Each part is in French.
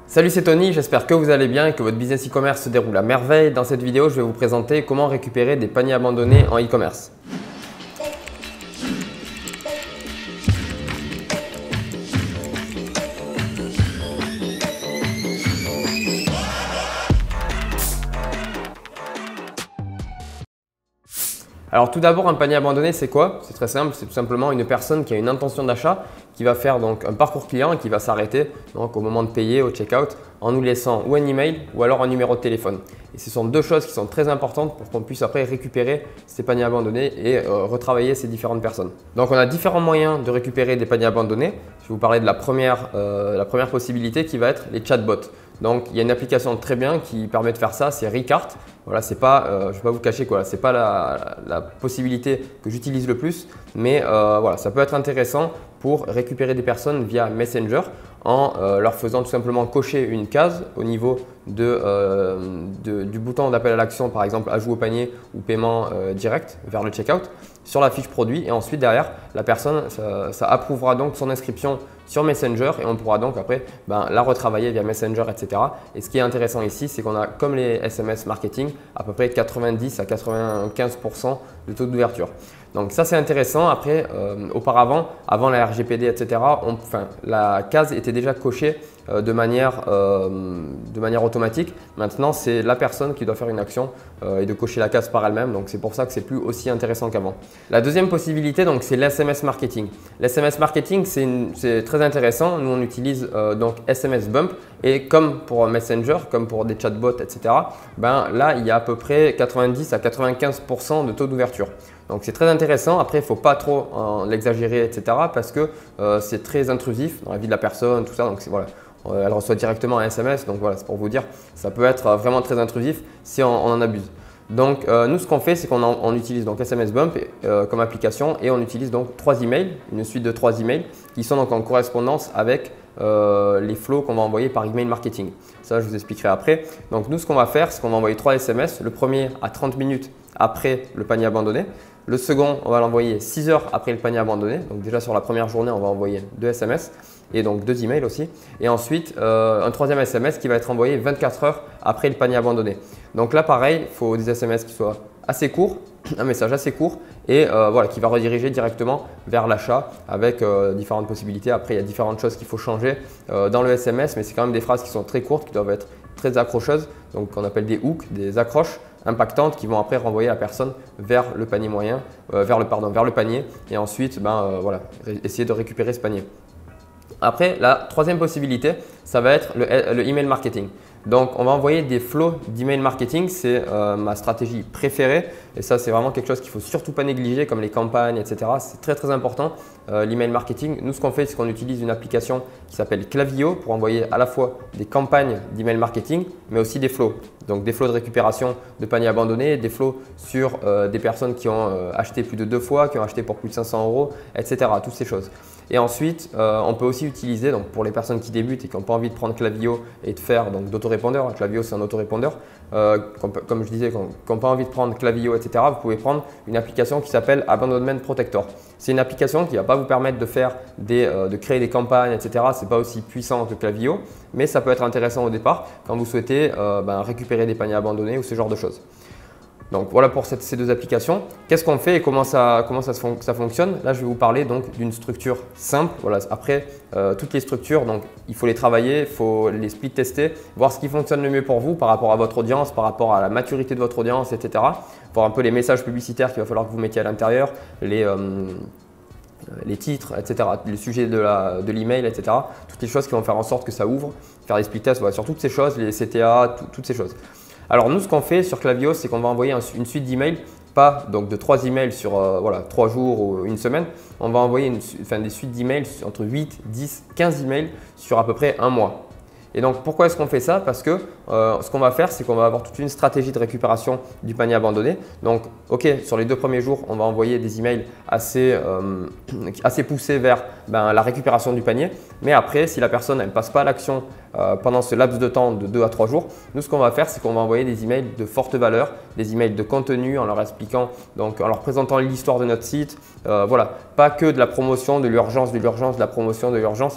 Salut, c'est Tony, j'espère que vous allez bien et que votre business e-commerce se déroule à merveille. Dans cette vidéo, je vais vous présenter comment récupérer des paniers abandonnés en e-commerce. Alors tout d'abord, un panier abandonné, c'est quoi? C'est très simple, c'est tout simplement une personne qui a une intention d'achat, qui va faire donc un parcours client et qui va s'arrêter donc au moment de payer, au checkout, en nous laissant ou un email ou alors un numéro de téléphone. Et ce sont deux choses qui sont très importantes pour qu'on puisse après récupérer ces paniers abandonnés et retravailler ces différentes personnes. Donc on a différents moyens de récupérer des paniers abandonnés. Je vais vous parler de la première possibilité qui va être les chatbots. Donc il y a une application très bien qui permet de faire ça, c'est Recart. Voilà, c'est pas, je ne vais pas vous cacher quoi, c'est pas la possibilité que j'utilise le plus, mais voilà, ça peut être intéressant pour récupérer des personnes via Messenger en leur faisant tout simplement cocher une case au niveau du bouton d'appel à l'action, par exemple ajout au panier ou paiement direct vers le checkout sur la fiche produit, et ensuite derrière la personne ça approuvera donc son inscription sur Messenger et on pourra donc après la retravailler via Messenger, etc. Et ce qui est intéressant ici, c'est qu'on a comme les SMS marketing à peu près 90 à 95% de taux d'ouverture. Donc ça c'est intéressant. Après, auparavant, avant la RGPD, etc., la case était déjà cochée de manière automatique. Maintenant, c'est la personne qui doit faire une action et de cocher la case par elle-même. Donc c'est pour ça que c'est plus aussi intéressant qu'avant. La deuxième possibilité, donc c'est l'SMS marketing. L'SMS marketing, c'est très intéressant. Nous, on utilise donc SMS Bump et comme pour Messenger, comme pour des chatbots, etc., là, il y a à peu près 90 à 95% de taux d'ouverture. Donc c'est très intéressant. Après, il ne faut pas trop l'exagérer, etc. parce que c'est très intrusif dans la vie de la personne, tout ça. Donc voilà, elle reçoit directement un SMS. Donc voilà, c'est pour vous dire, ça peut être vraiment très intrusif si on en abuse. Donc nous, ce qu'on fait, c'est qu'on utilise donc SMS Bump comme application et on utilise donc 3 emails, une suite de 3 emails qui sont donc en correspondance avec les flows qu'on va envoyer par email marketing. Ça, je vous expliquerai après. Donc nous, ce qu'on va faire, c'est qu'on va envoyer 3 SMS. Le premier à 30 minutes après le panier abandonné. Le second, on va l'envoyer 6 heures après le panier abandonné. Donc déjà sur la première journée, on va envoyer 2 SMS et donc 2 emails aussi. Et ensuite, un troisième SMS qui va être envoyé 24 heures après le panier abandonné. Donc là, pareil, il faut des SMS qui soient assez courts, un message assez court et voilà, qui va rediriger directement vers l'achat avec différentes possibilités. Après, il y a différentes choses qu'il faut changer dans le SMS, mais c'est quand même des phrases qui sont très courtes, qui doivent être très accrocheuses, donc qu'on appelle des hooks, des accroches impactantes qui vont après renvoyer la personne vers le panier moyen, vers le panier et ensuite voilà, essayer de récupérer ce panier. Après, la troisième possibilité, ça va être le email marketing. Donc, on va envoyer des flows d'email marketing. C'est ma stratégie préférée et ça, c'est vraiment quelque chose qu'il ne faut surtout pas négliger comme les campagnes, etc. C'est très, très important, l'email marketing. Nous, ce qu'on fait, c'est qu'on utilise une application qui s'appelle Klaviyo pour envoyer à la fois des campagnes d'email marketing, mais aussi des flows. Donc, des flows de récupération de paniers abandonnés, des flows sur des personnes qui ont acheté plus de 2 fois, qui ont acheté pour plus de 500 €, etc. Toutes ces choses. Et ensuite, on peut aussi utiliser, donc pour les personnes qui débutent et qui n'ont pas envie de prendre Klaviyo et de faire d'autorépondeur, Klaviyo c'est un autorépondeur, comme je disais, qui n'ont pas envie de prendre Klaviyo, etc., vous pouvez prendre une application qui s'appelle Abandonment Protector. C'est une application qui ne va pas vous permettre de faire de créer des campagnes, etc. Ce n'est pas aussi puissant que Klaviyo, mais ça peut être intéressant au départ quand vous souhaitez récupérer des paniers abandonnés ou ce genre de choses. Donc voilà pour ces deux applications. Qu'est-ce qu'on fait et comment ça fonctionne? Là, je vais vous parler donc d'une structure simple. Voilà. Après, toutes les structures, donc, il faut les travailler, il faut les split tester, voir ce qui fonctionne le mieux pour vous par rapport à votre audience, par rapport à la maturité de votre audience, etc. Voir un peu les messages publicitaires qu'il va falloir que vous mettiez à l'intérieur, les titres, etc., le sujet de l'email, etc. Toutes les choses qui vont faire en sorte que ça ouvre, faire des split tests, voilà, sur toutes ces choses, les CTA, toutes ces choses. Alors nous, ce qu'on fait sur Klaviyo, c'est qu'on va envoyer une suite d'emails, pas donc de 3 emails sur 3 jours ou une semaine. On va envoyer des suites d'emails entre 8, 10, 15 emails sur à peu près un mois. Et donc, pourquoi est-ce qu'on fait ça? Parce que ce qu'on va faire, c'est qu'on va avoir toute une stratégie de récupération du panier abandonné. Donc, OK, sur les 2 premiers jours, on va envoyer des emails assez poussés vers la récupération du panier. Mais après, si la personne ne passe pas à l'action pendant ce laps de temps de 2 à 3 jours, nous, ce qu'on va faire, c'est qu'on va envoyer des emails de forte valeur, des emails de contenu en leur expliquant, donc en leur présentant l'histoire de notre site. Voilà, pas que de la promotion, de l'urgence, de la promotion, de l'urgence. Il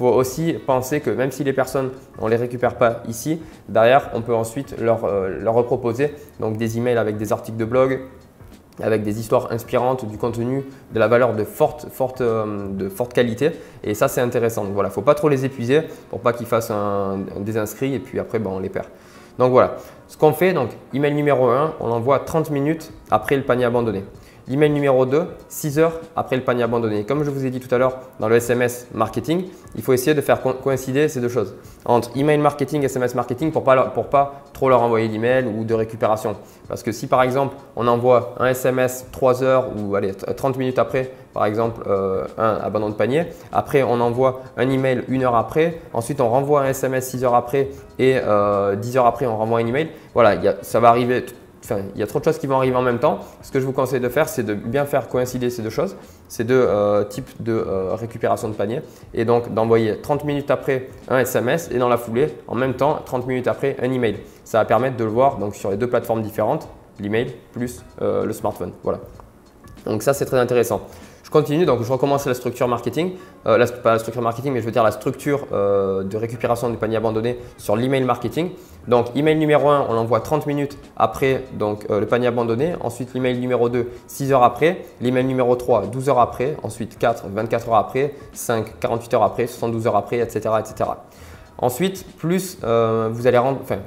faut aussi penser que même si les personnes, on ne les récupère pas ici, derrière, on peut ensuite leur reproposer donc des emails avec des articles de blog, avec des histoires inspirantes, du contenu, de la valeur de forte qualité. Et ça, c'est intéressant. Donc voilà, il ne faut pas trop les épuiser pour pas qu'ils fassent un désinscrit et puis après, on les perd. Donc voilà, ce qu'on fait, donc email numéro 1, on l'envoie 30 minutes après le panier abandonné. L'email numéro 2, 6 heures après le panier abandonné. Comme je vous ai dit tout à l'heure dans le SMS marketing, il faut essayer de faire coïncider ces deux choses. Entre email marketing et SMS marketing pour pas trop leur envoyer d'email ou de récupération. Parce que si par exemple, on envoie un SMS 3 heures ou allez, 30 minutes après, par exemple, un abandon de panier. Après, on envoie un email 1 heure après. Ensuite, on renvoie un SMS 6 heures après et 10 heures après, on renvoie un email. Voilà, ça va arriver. Enfin, il y a trop de choses qui vont arriver en même temps. Ce que je vous conseille de faire, c'est de bien faire coïncider ces deux choses, ces deux types de récupération de panier. Et donc, d'envoyer 30 minutes après un SMS et dans la foulée, en même temps, 30 minutes après, un email. Ça va permettre de le voir donc, sur les deux plateformes différentes, l'email plus le smartphone. Voilà. Donc ça, c'est très intéressant. Je continue, donc je recommence la structure marketing, pas la structure marketing, mais je veux dire la structure de récupération du panier abandonné sur l'email marketing. Donc, email numéro 1, on l'envoie 30 minutes après donc, le panier abandonné. Ensuite, l'email numéro 2, 6 heures après. L'email numéro 3, 12 heures après. Ensuite, 4, 24 heures après. 5, 48 heures après. 72 heures après, etc. etc. Ensuite, plus vous allez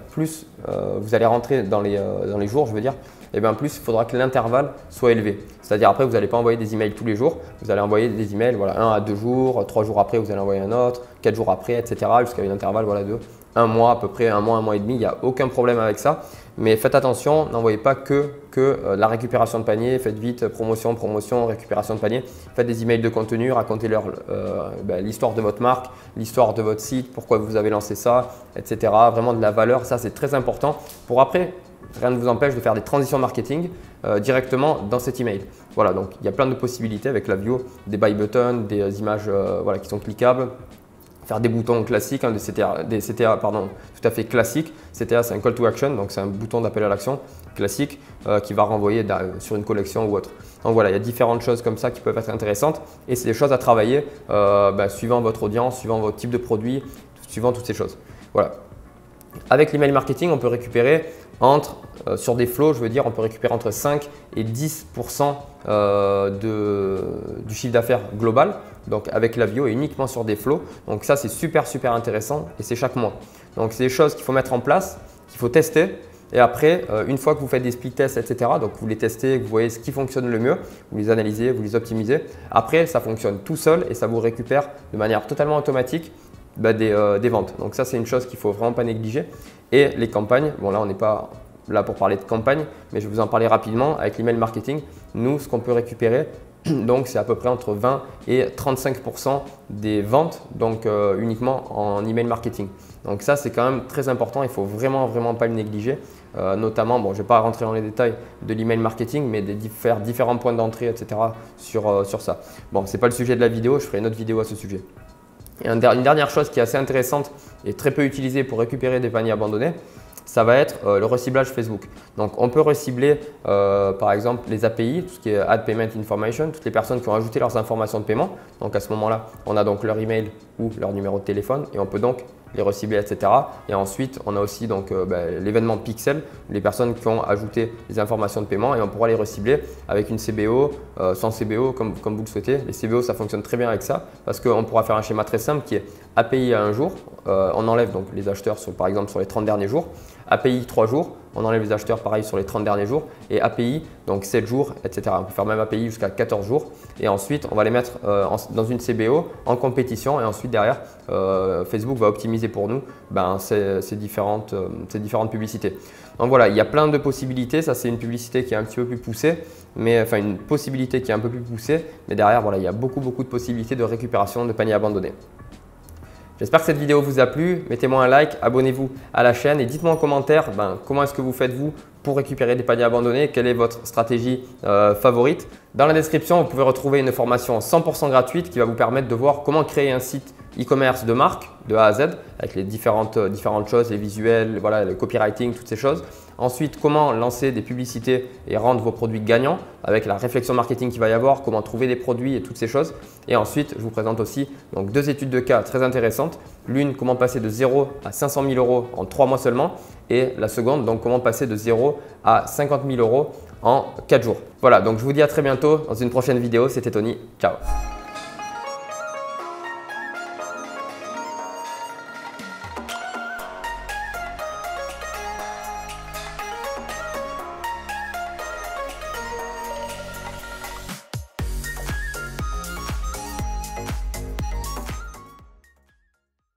rentrer dans les jours, je veux dire, et bien plus il faudra que l'intervalle soit élevé. C'est-à-dire après, vous n'allez pas envoyer des emails tous les jours. Vous allez envoyer des emails, voilà, 1 à 2 jours, 3 jours après, vous allez envoyer un autre, 4 jours après, etc. jusqu'à un intervalle voilà, de 1 mois à peu près, 1 mois et demi. Il n'y a aucun problème avec ça. Mais faites attention, n'envoyez pas que la récupération de panier. Faites vite promotion, récupération de panier. Faites des emails de contenu, racontez-leur l'histoire de votre marque, l'histoire de votre site, pourquoi vous avez lancé ça, etc. Vraiment de la valeur, ça c'est très important pour après. Rien ne vous empêche de faire des transitions marketing directement dans cet email. Voilà, donc il y a plein de possibilités avec la bio, des buy buttons, des images voilà, qui sont cliquables, faire des boutons classiques, des CTA tout à fait classiques. CTA, c'est un call to action, donc c'est un bouton d'appel à l'action classique qui va renvoyer sur une collection ou autre. Donc voilà, il y a différentes choses comme ça qui peuvent être intéressantes et c'est des choses à travailler suivant votre audience, suivant votre type de produit, suivant toutes ces choses. Voilà. Avec l'email marketing, on peut récupérer sur des flows, je veux dire, on peut récupérer entre 5 et 10% du chiffre d'affaires global, donc avec la bio et uniquement sur des flows. Donc ça, c'est super intéressant et c'est chaque mois. Donc c'est des choses qu'il faut mettre en place, qu'il faut tester. Et après, une fois que vous faites des split tests, etc., donc vous les testez, vous voyez ce qui fonctionne le mieux, vous les analysez, vous les optimisez. Après, ça fonctionne tout seul et ça vous récupère de manière totalement automatique des ventes. Donc ça, c'est une chose qu'il ne faut vraiment pas négliger. Et les campagnes, bon là, on n'est pas là pour parler de campagne, mais je vais vous en parler rapidement. Avec l'email marketing, nous, ce qu'on peut récupérer, donc c'est à peu près entre 20 et 35% des ventes, donc uniquement en email marketing. Donc ça, c'est quand même très important, il ne faut vraiment pas le négliger. Notamment, bon, je ne vais pas rentrer dans les détails de l'email marketing, mais faire différents points d'entrée, etc. sur ça. Bon, ce n'est pas le sujet de la vidéo, je ferai une autre vidéo à ce sujet. Et une dernière chose qui est assez intéressante et très peu utilisée pour récupérer des paniers abandonnés, ça va être le reciblage Facebook. Donc, on peut recibler par exemple les API, tout ce qui est Add Payment Information, toutes les personnes qui ont ajouté leurs informations de paiement. Donc, à ce moment-là, on a donc leur email ou leur numéro de téléphone et on peut donc les recibler, etc. Et ensuite, on a aussi donc l'événement Pixel, les personnes qui ont ajouté les informations de paiement et on pourra les recibler avec une CBO, sans CBO comme vous le souhaitez. Les CBO, ça fonctionne très bien avec ça parce qu'on pourra faire un schéma très simple qui est API à un jour. On enlève donc les acheteurs par exemple sur les 30 derniers jours. API 3 jours, on enlève les acheteurs pareil sur les 30 derniers jours et API donc 7 jours, etc. On peut faire même API jusqu'à 14 jours et ensuite on va les mettre dans une CBO en compétition et ensuite derrière Facebook va optimiser pour nous ces différentes publicités. Donc voilà, il y a plein de possibilités. Ça, c'est une publicité qui est un petit peu plus poussée, une possibilité qui est un peu plus poussée, mais derrière, voilà, il y a beaucoup de possibilités de récupération de paniers abandonnés. J'espère que cette vidéo vous a plu. Mettez-moi un like, abonnez-vous à la chaîne et dites-moi en commentaire comment est-ce que vous faites vous pour récupérer des paniers abandonnés, quelle est votre stratégie favorite. Dans la description, vous pouvez retrouver une formation 100% gratuite qui va vous permettre de voir comment créer un site e-commerce de marque de A à Z avec les différentes choses, les visuels, voilà, le copywriting, toutes ces choses. Ensuite, comment lancer des publicités et rendre vos produits gagnants avec la réflexion marketing qu'il va y avoir, comment trouver des produits et toutes ces choses. Et ensuite, je vous présente aussi donc, 2 études de cas très intéressantes. L'une, comment passer de 0 à 500 000 euros en 3 mois seulement. Et la seconde, donc comment passer de 0 à 50 000 euros en 4 jours. Voilà, donc je vous dis à très bientôt dans une prochaine vidéo. C'était Tony. Ciao.